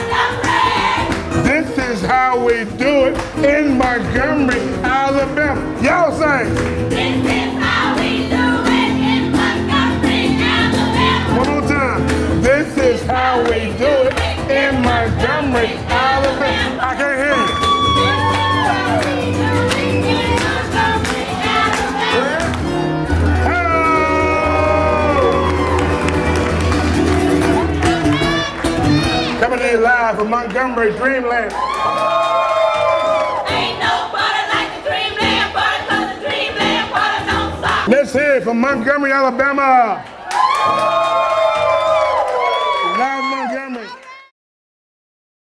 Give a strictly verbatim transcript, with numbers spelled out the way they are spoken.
This is how we do it in Montgomery, Alabama. Y'all sing. This is how we do it in Montgomery, Alabama. One more time. This is how we do it in Montgomery, Alabama. I can't hear you. Coming in live from Montgomery, Dreamland. Ain't nobody like the Dreamland party, 'cause the Dreamland party don't stop. Let's hear it from Montgomery, Alabama.